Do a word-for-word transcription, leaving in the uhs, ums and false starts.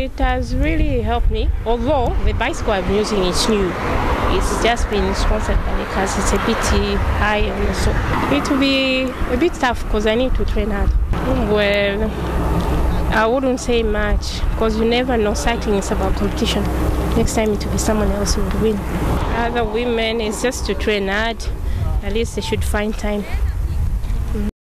It has really helped me, although the bicycle I'm using is new. It's just been sponsored by the cars. It's a bit high, and so it will be a bit tough because I need to train hard. Well, I wouldn't say much because you never know. Cycling is about competition. Next time it will be someone else who would win. Other women, it's just to train hard. At least they should find time.